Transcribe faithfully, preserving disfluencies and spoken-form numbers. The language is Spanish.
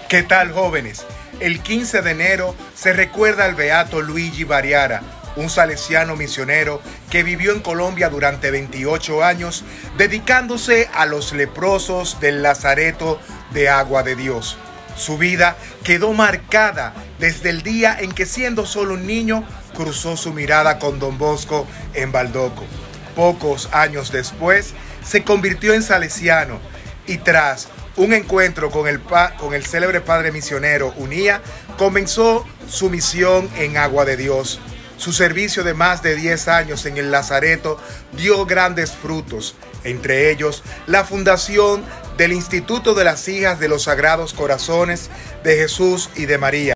¿Qué tal, jóvenes? El quince de enero se recuerda al beato Luigi Variara, un salesiano misionero que vivió en Colombia durante veintiocho años, dedicándose a los leprosos del Lazareto de Agua de Dios. Su vida quedó marcada desde el día en que, siendo solo un niño, cruzó su mirada con Don Bosco en Baldoco. Pocos años después, se convirtió en salesiano y, tras un encuentro con el, con el célebre padre misionero Unía, comenzó su misión en Agua de Dios. Su servicio de más de diez años en el Lazareto dio grandes frutos, entre ellos la fundación del Instituto de las Hijas de los Sagrados Corazones de Jesús y de María.